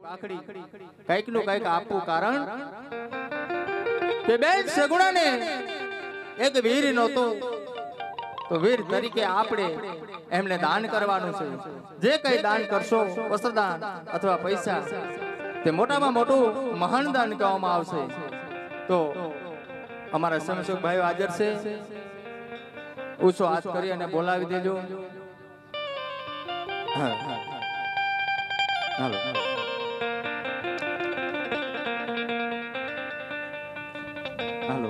પાખડી કઈક નું કઈક આપવું કારણ કે બેન સગુણાને એક વીર નહોતો તો વીર તરીકે આપણે એમને દાન કરવાનું છે જે કઈ દાન કરશો વસ્ત્રદાન અથવા પૈસા તે મોટામાં મોટું મહાન દાન કહેવામાં આવશે તો અમારા સમસુખ ભાઈઓ હાજર છે ઊંચો હાથ કરી અને બોલાવી દેજો હા હાલો હાલો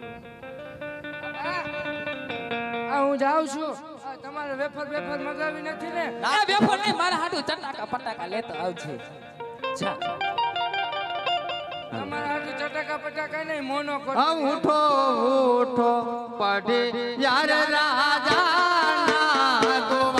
હું જાઉં છું તમારે વેફર મગાવી નથી ને ના વેફર નહીં મારા હાટુ ચટાકા પટાકા લેતો આવજે જા તમારા હાટુ ચટાકા પટાકા નહીં મોનો કરો ઉઠો ઉઠો પઢે યાર રાજા ના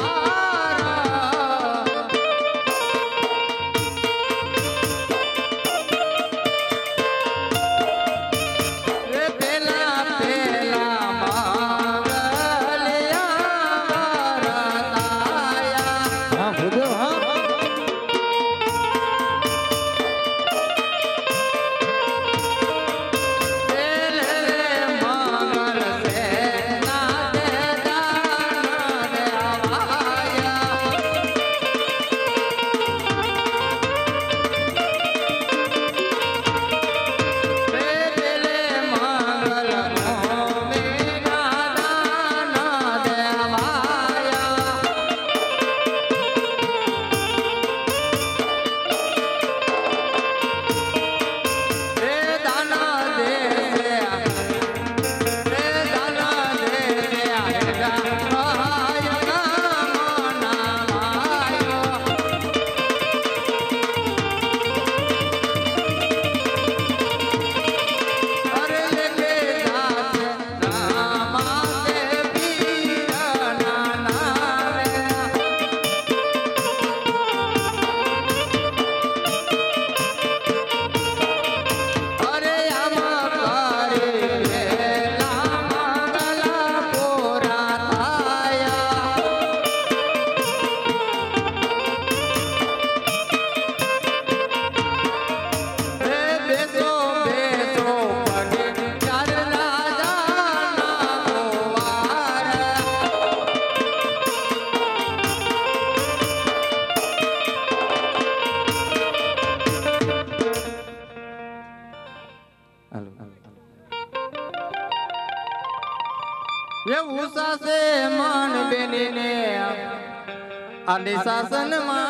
અને શાસન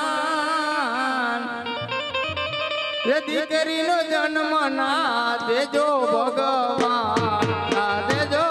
માન એ દીકરીનો જન્મ ના દેજો ભગવાન ના દેજો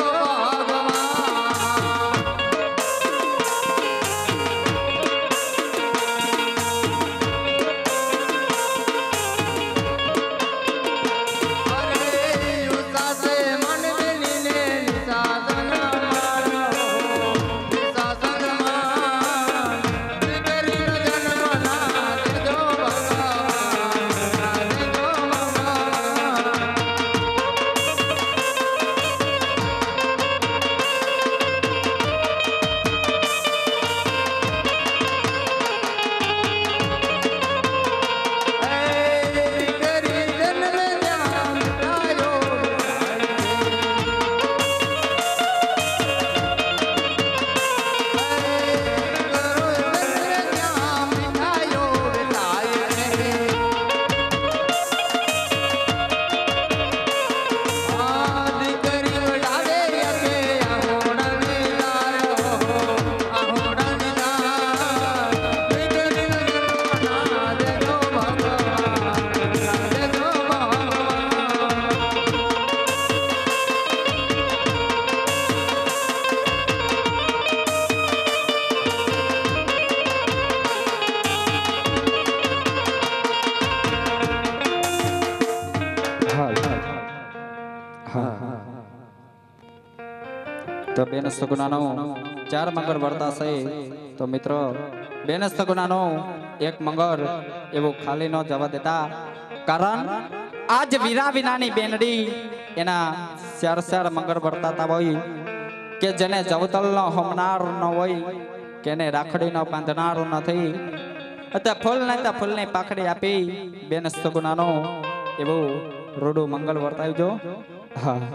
તો બેન સગુણાનો ચાર મંગળ વર્તા છે તો મિત્રો બેન સગુણાનો એક મંગળ એવું ખાલી ન જવા દેતા કારણ આજ વીરા વિનાની બેનડી એના ચાર મંગળ વર્તાતા હોય કે જેને જવતલ નો હમનાર ન હોય કેને રાખડી નો બાંધનાર નથી અત્યારે ફૂલને પાખડી આપી બેન સગુનાનો એવું રૂડું મંગળ વર્તાવજો. હા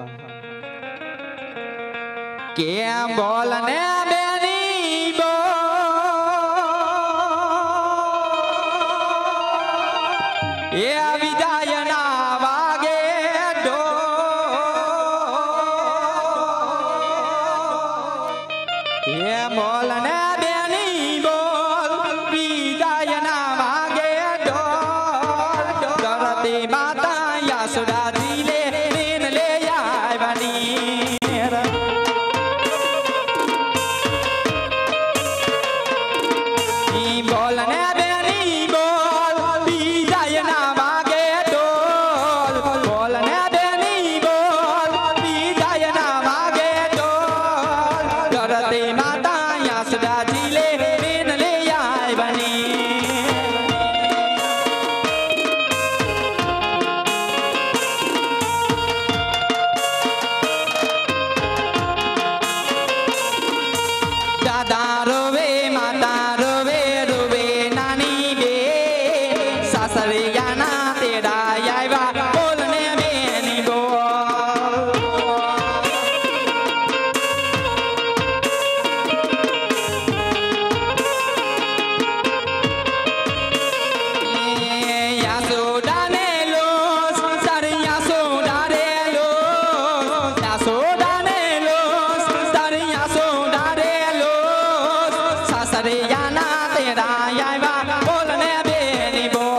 કેમ બોલ ને બેની બો એ આવી જાય ના વાગે ડો એ બોલ ને બેની બોલ વિદાય ના વાગે ડો ધરતી માતા યાસુડા દિલે રેન લે આવવાની બોલ ને બેની બોલ વિદાય ના વાગે ડોલ બોલ ને બેની બોલ વિદાય ના વાગે ડોલ ધરતી માતા યાસડા જીલે રેન લે આવવાની દાદા રોવે માતા રોવે રોવે નાની બે સાસરિયાના તેડા આવ્યા બોલ ને બેની બોલ યાસોડાને લોસ સારિયાસોડારે લોસ યાસોડાને લોસ સારિયાસોડારે લોસ સાસરિયાના તેડા આવ્યા બોલ ને બેની બોલ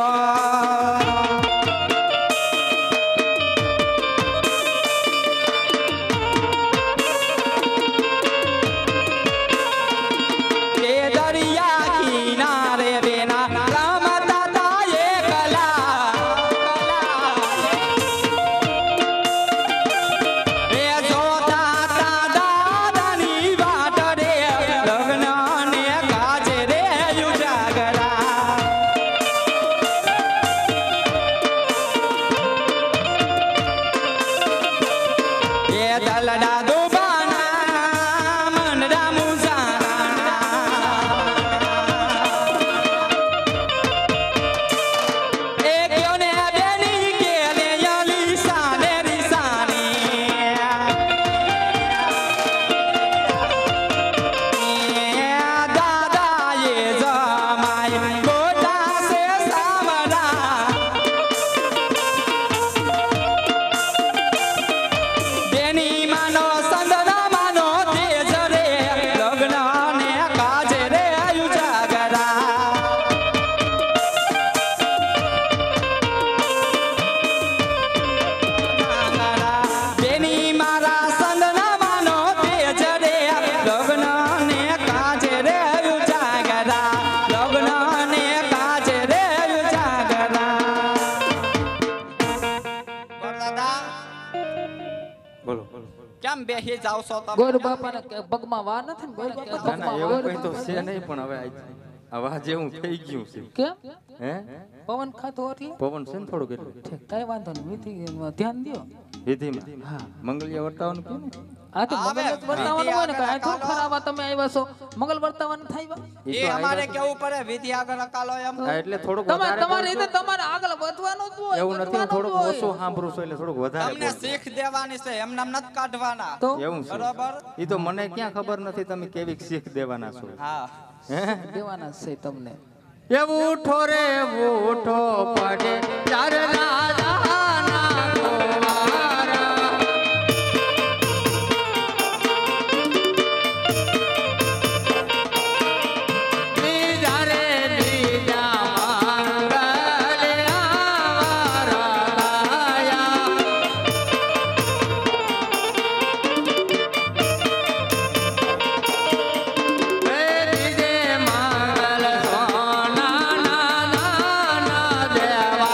કે દરિયા કિનારે બેના રમતા તા એકલા એ જોતા તા દાદાની વાટ રે લગ્ન ને કાજે રે ઉજાગરા એ દલડા દુબાના મનડા મુજાના એ ક્યો ને બેની કે લે યલીસા ને રીસાની દાદા એ જમાય ગોટા સે સાવરા બેની માનો સંદના માનો તેજ રે લગ્ન ને કાજે રે ઉજાગરા બેની મારા સંદના માનો તેજ રે લગ્ન ને કાજે રે ઉજાગરા લગ્ન ને કાજે રે ઉજાગરા બોલો કેમ બેહી જાવ છો તમે ગોર બાપાને પગમાં વાર નથી ને ગોર બાપા ના ના એવું કઈ તો છે નહીં પણ હવે આ વાહ જેવું થઈ ગયું છે. કેમ હે પવન ખાતો એટલે પવન છે ને થોડુંક એટલું ઠીક કઈ વાંધો નહીં વિધિ ધ્યાન દ્યો. વિધિમાં હા મંગલિયા વર્તાવાનું કે ને આ તો આવે, મંગલ વર્તાવાનું હોય ને વિધિ કાંઈ થોડું ખરાબ તમે આવ્યા છો મંગલ વર્તાવાનું થાય એ અમારે કેવું પડે વિધિ આગળ અકાલો એમ એટલે થોડુંક તમારે વધારે તમારે રીતે તમારે આગળ વધવાનું જ હોય એવું નથી વધવાનું જ થોડુંક હોય. ઓછું સાંભળું છું એટલે થોડુંક વધારે તમને બોલું. શીખ દેવાની છે એમ નામ નથી કાઢવાના તો એવું છે બરોબર ઈ તો મને ક્યાં ખબર નથી તમે કેવી શીખ દેવાના છો. હા હે દેવાના છે તમને એવું ઉઠો રે ઉઠો પડે ચારના દાના ગોવારા. લીધા રે લીધા મંગલિયા વરતાયા. એ લીધે મંગલ સોના ના ના દેવા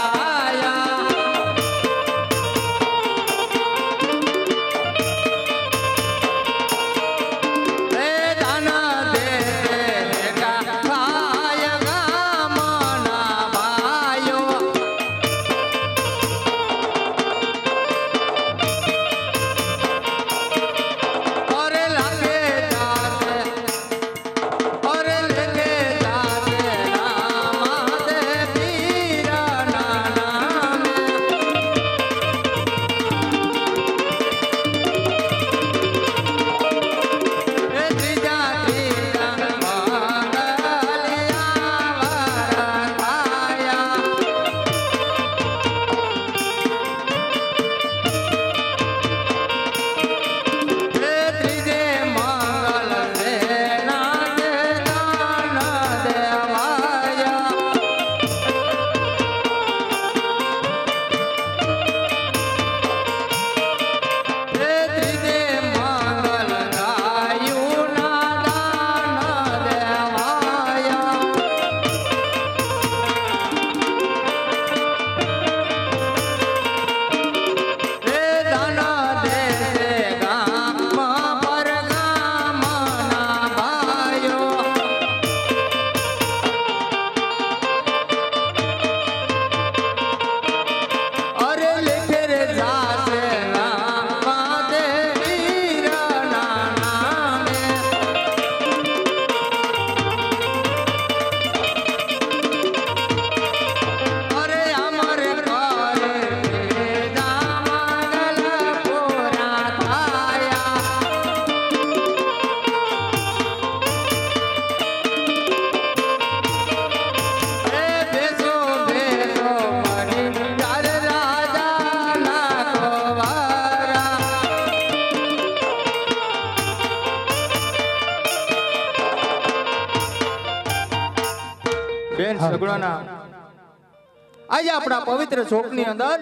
સગુણાના આજે આપણા પવિત્ર ચોકની અંદર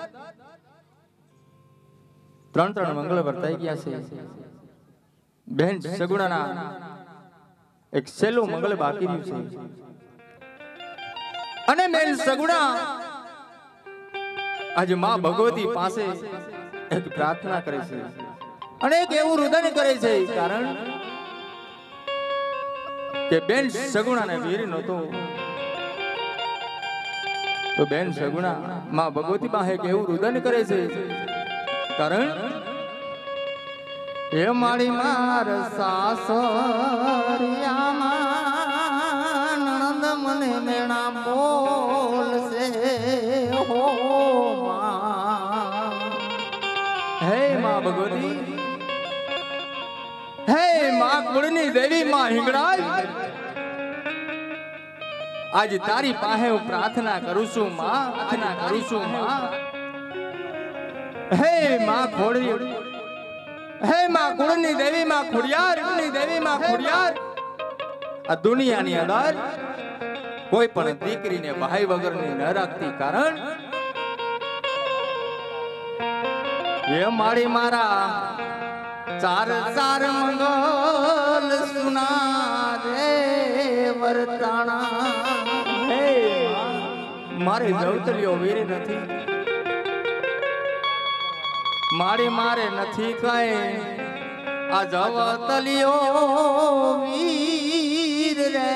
ત્રણ મંગળ વર્તાઈ ગયા છે. બેન સગુણાના એક છેલ્લું મંગળ બાકી રહ્યું છે અને બેન સગુણા આજે માં ભગવતી પાસે એક પ્રાર્થના કરે છે અને એક એવું રુદન કરે છે. કારણ કે બેન સગુણાને વીર નહોતો તો બેન સગુણા માં ભગવતી પાસે એક એવું રુદન કરે છે. કારણ એ મારી માર સાસરિયામાં નણંદ મને મેણા બોલશે હો માં. હે માં ભગવતી, હે માં કુળની દેવી માં હિંગળાજ, આજ તારી પાસે હું પ્રાર્થના કરું છું માં, પ્રાર્થના કરું છું માં. હે માં ખોડી, હે માં કુળની દેવી માં ખોડિયાર, કુળની દેવી માં ખોડિયાર, આ દુનિયાની અંદર કોઈ પણ દીકરીને ભાઈ વગરની ન રાખતી. કારણ એ મારી મારા ચાર ચાર મંગલ સુના રે વર્તાણા. હે મારે જવતલીઓ વીર નથી, મારી મારે નથી કઈ આ જવતલીઓ વીર રે.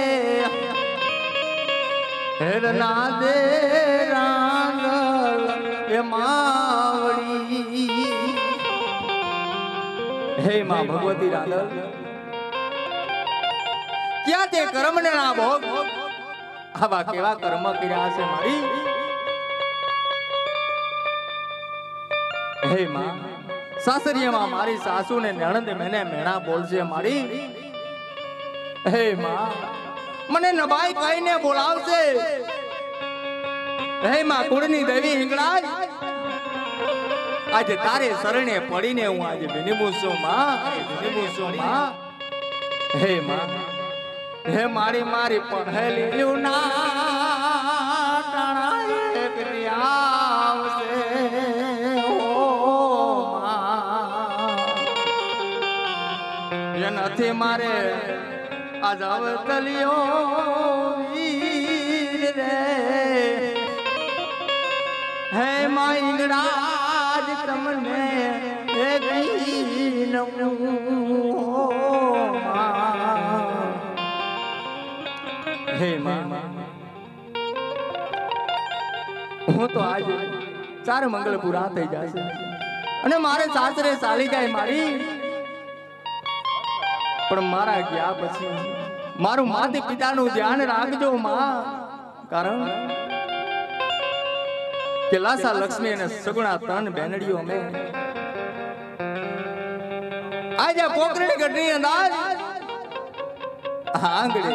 હેરના દે રાંગલ એ માવડી. હે માં ભગવતી રાંગલ, ક્યાં તે કર્મ ને ના ભોગ, આવા કેવા કર્મ કર્યા છે મારી. હે માં સાસરિયામાં મારી સાસુ ને નણંદ મને મેણા બોલશે મારી. હે માં મને નબાઈ કહીને બોલાવશે. હે માં કુળની દેવી હિંગળાજ, આજે તારે શરણે પડીને હું આજે વિનમું છું માં, વિનમું છું માં. હે માં, હે મારી મારી પહેલી ના ટાણાએ આવશે નથી મારે આજ અવતલીઓ વીર રે. હે માં ઈંગળાજ તમને હે ગઈ નમું. હે માં હું તો આજ ચાર મંગળ પૂરા થઈ જશે અને મારે સાસરે ચાલી જાય મારી. પણ મારા ગયા પછી મારું માતા પિતાનું ધ્યાન રાખજો માં. કારણ કે લાસા લક્ષ્મી અને સગુણા ત્રણ બેનડીઓ અમે આજે પોકરણી ગઢની અંદર આંગળે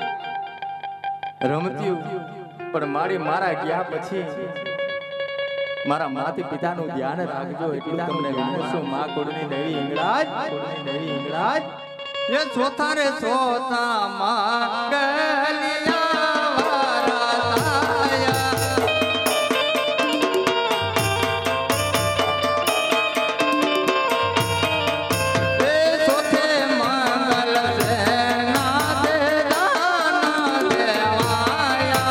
રમતી. પણ મારા ગયા પછી મારા માતા પિતાનું ધ્યાન રાખજો એટલું તમને વિનંતી માં કુળની દેવી હિંગળાજ, કુળની દેવી હિંગળાજ. ये सोता रे सोता मांगलिया वरताया. ए सोते मंगल रे नादे दाना देवाया.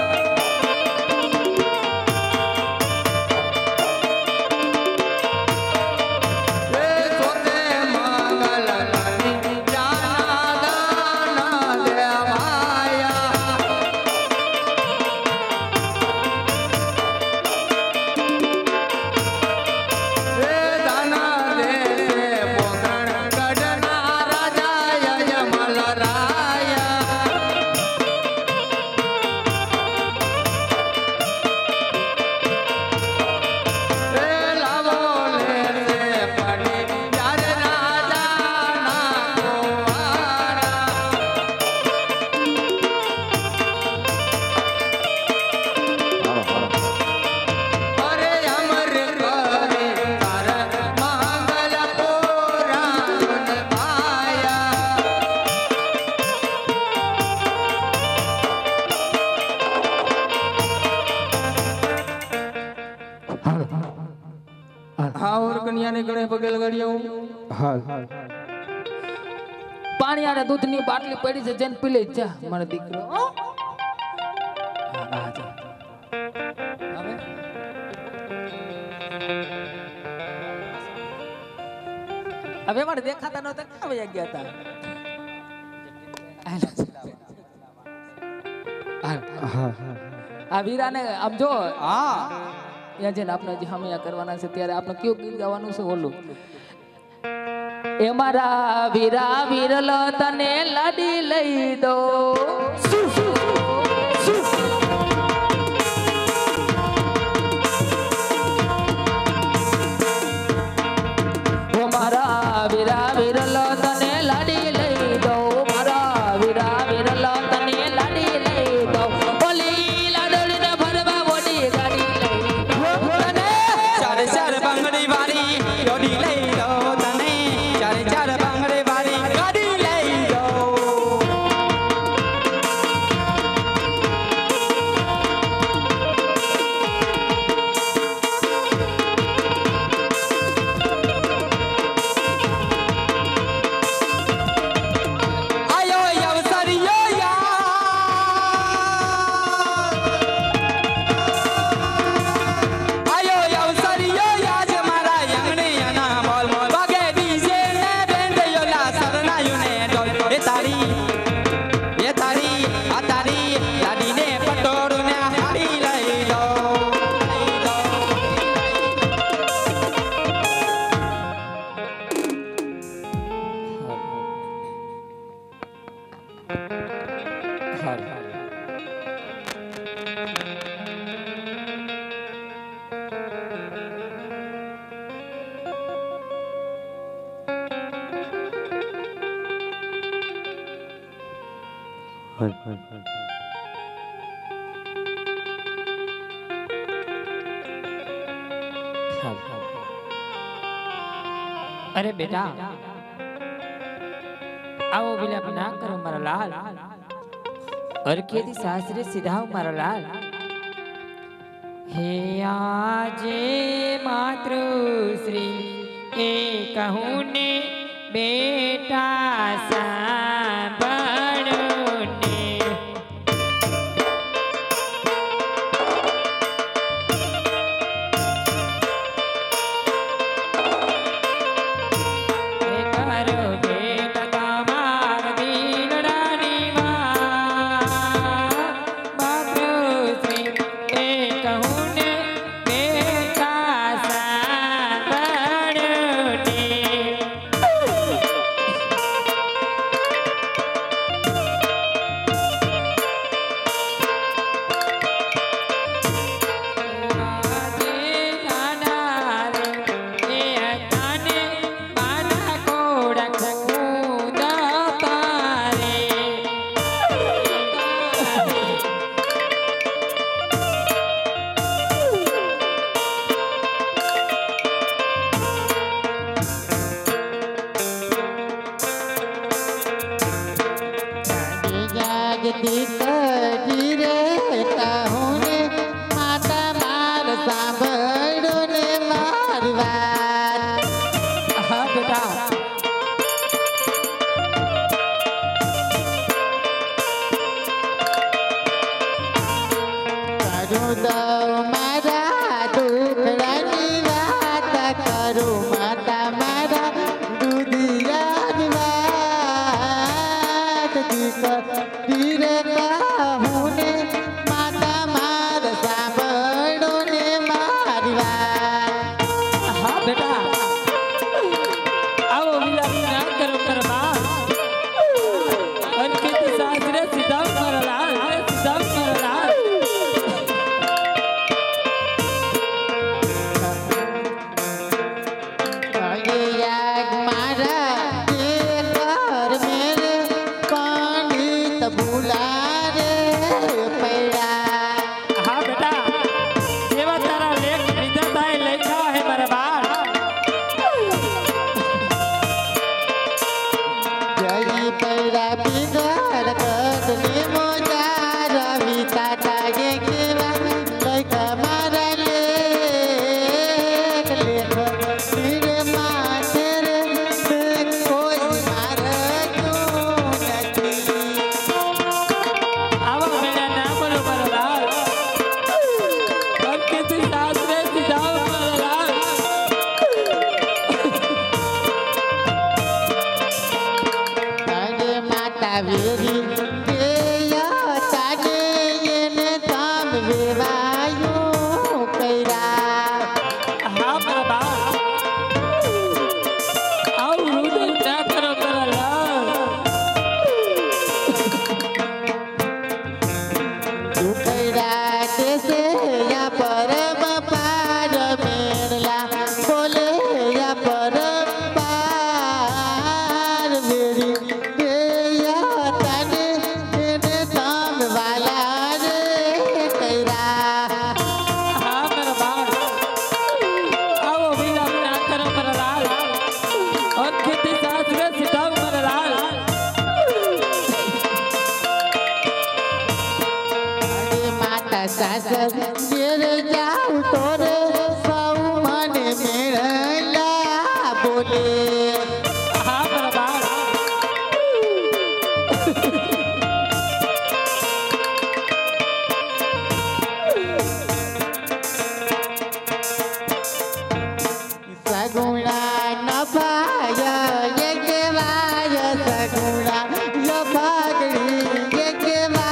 ए सोते मंगल કન્યાને ગણે પગે લગાડી આવું. હાલ પાણી અને દૂધની બાટલી પડી છે જેને પી લે જા મારો દીકરો હવે મારે દેખાતા નહોતા ક્યાં વયા ગયા હતા આ વીરાને આમ જો હા ત્યાં જઈને આપણે જે હમૈયા કરવાના છે ત્યારે આપણે કયું ગીત ગાવાનું છે ઓલું એ મારા વીરા વીરલો તને લાડી લઈ દો ઓ મારા વીરા વીરલો તને લાડી લઈ દો મારા વીરા વીરલો તને લાડી લઈ દો ઓલી લાડોડીને ભરવા મોટી ગાડી લઈ દો તને ચારે ચાર બંગડી વાળી ગાડી લઈ દો તને ચારે ચાર બંગડી વાળી ગાડી લઈ દો આયો અવસરિયો આયો અવસરિયો યાજ મારા યંગણે યના બોલ વાગે ડીજે ને બેન્ડયો લા સરનાયું ને ડોલ એ તારી આ તારી લાડીને પટોરું ને હાડી લઈ દો अरे बेटा आओ विलाप ना करो मारा लाल और केदी सासरे सिधाओ मारा लाल हे आजे मातृश्री ए कहूँ ने बेटा सांभळो ने किसी सासरे सिधाओ मरलाल तारे माता वेरी देया तारे येने काम वेवायो कैरा हाँ बाबा आओ रुदे क्या करो मरलाल तू कैरा देसे या परम पार मेरला बोले या परम पार वेरी देया तारे येने काम वाला रे कैरा हाँ मेरा बाल आओ भैया क्या करो मरलाल और किसी सासरे सिधाओ मरलाल अरे माता सासर मेरे जाऊ तोरे सौ मन मेरला बोले हाँ मेरा बाल सगुणा नपाय एक वाय सगुणा लपागड़ी एक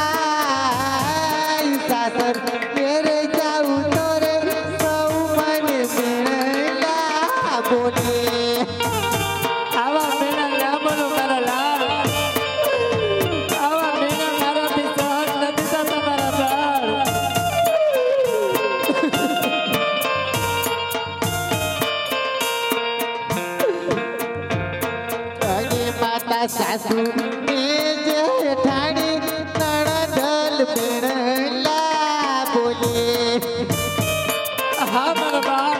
वाय सासर मेरे जाऊ तोरे सौ मन मेरला बोले आवा मेरा क्या बोलो मरलाल आवा मेरा मारा दिसहट नदी सा तुम्हारा बाल अरे माता सासू ने जेठानी नड़दल मेरला बोले हाँ मेरा बाल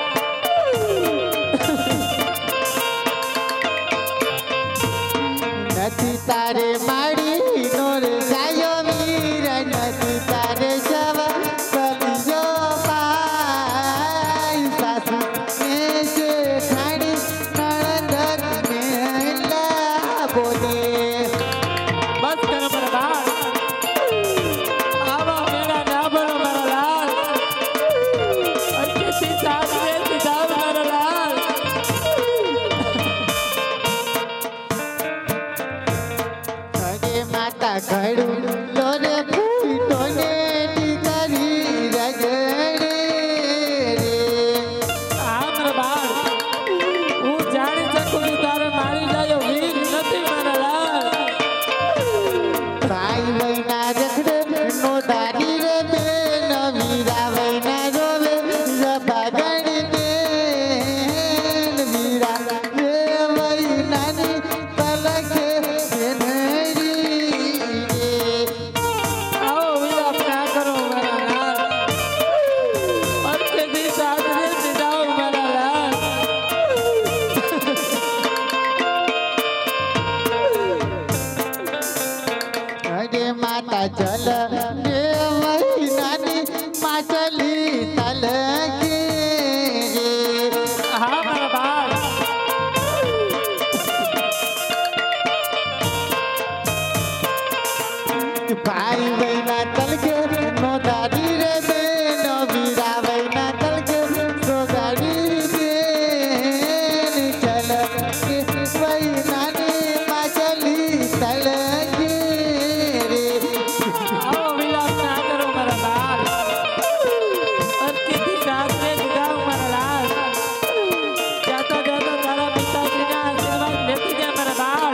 नदी तारे माड़ी नोर जायो मीर नदी तारे जवा कलियो पाई सासू ने जेठानी नड़दल मेरला बोले बस करो मेरा बाल आवा मेरा ना बोलो मरलाल और किसी सासरे सिधाओ मरलाल अरे माता घड़ू लोरे फूटोने टिकरी रगड़े रे हाँ मेरा बाल હું જાણી શકું છું તારે મારી જાયો વીર નથી મરલાલ भाई बहना रखड़े नो दादी रे बेन वीरा बहना रोवे रबागण देन वीरा रे बहना नी पलके बेनरी रे आओ भैया क्या करो मरलाल और किसी सासरे सिधाओ मरलाल अरे माता चल रे महीना नी माचली तल के रे हाँ मेरा बाल भाई बहना तल के नो दादी रे बेन वीरा बहना तल के सो गाड़ी बेन चल के बहना नी माचली तल के रे आओ भैया क्या करो मेरा बाल और किसी सासरे सिधाओ मरलाल जाता जाता तारा पिताजी का आशीर्वाद लेती जा मेरा बाल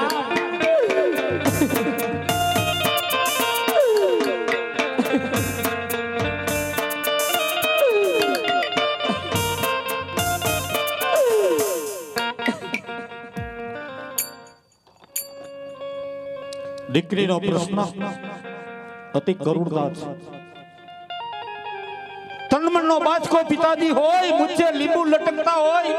દીકરીનો પ્રશ્ન અતિ કરુણતા છે. તનમનનો બાચકો પિતાજી હોય, મુચ્છે લીંબુ લટકતા હોય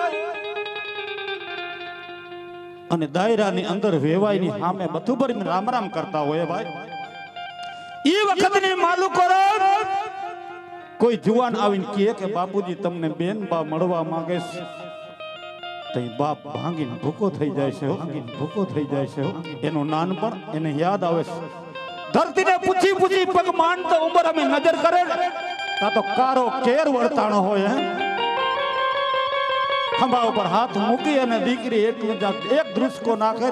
અને દાયરાની અંદર વેવાઈની સામે બધું ભરીને રામ રામ કરતા હોય ભાઈ. ઈ વખતની માલુમ કરો કોઈ જુવાન આવીને કહે કે બાપુજી તમને બેન બા મળવા માંગે છે, તઈ બાપ ભાંગીને ભૂકો થઈ જાય છે, ભાંગીને ભૂકો થઈ જાય છે. એનું નાનપણ એને યાદ આવે છે. ધરતીને પૂછી પૂછી પગ માંડતો ઉંમર અમે નજર કરે તા તો કારો કેર વર્તાણો હોય હે ખંભા ઉપર હાથ મૂકી અને દીકરી એક ધ્રુસકો નાખે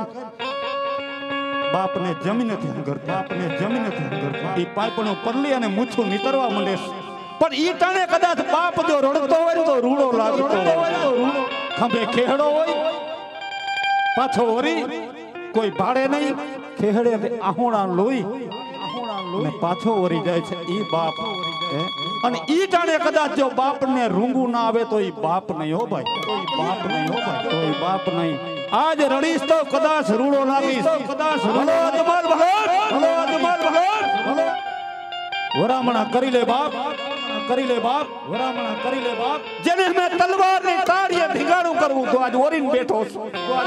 બાપને જમીન નથી હંગરતા ઈ પાઇપણું પરલી અને મૂછું નીતરવા માંડે પણ ઈ ટાણે કદાચ બાપ જો રડતો હોય તો રૂડો લાગતો હોય ખંભે ખેહડો હોય પાછો વરી કોઈ ભાડે નહીં ખેહડે આહોણા લોહી અને પાછો વરી જાય છે ઈ બાપ અને ઈ ટાણે કદાચ જો બાપને રૂંગું ના આવે તો ઈ બાપ નહીં હો ભાઈ કોઈ બાપ નહીં આજ રડીશ તો કદાચ રૂડો લાગીશ વરામણા કરી લે બાપ જેને મેં તલવારની તાળીએ ભીગાડું કરવું તો આજ ઓરીન બેઠો છું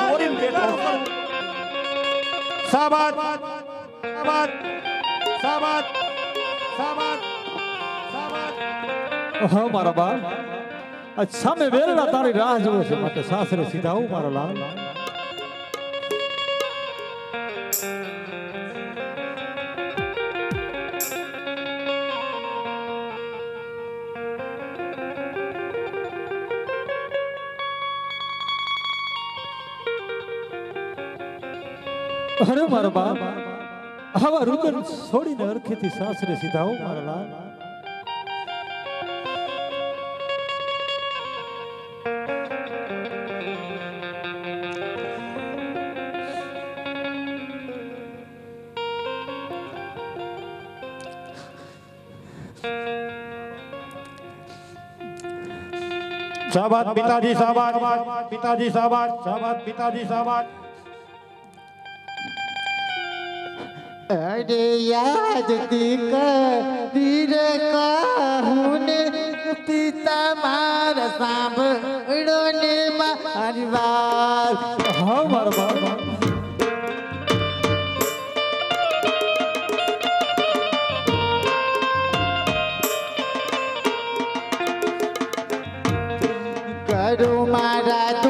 સાબાત હા મારા બાપ આજ સામે વેરડા તારી રાહ જોવે છે માટે સાસરે સીધા આવું મારા લાલ અરે મારા બાપ આવા રુદન છોડીને અરખેથી સાસરે સીધા આવું મારા લાલ શાબાશ પિતાજી શાબાશ अरे याद तीर कहून पिता मार सांभळो ने मारी વાત હા મારા બાપ કરું મારા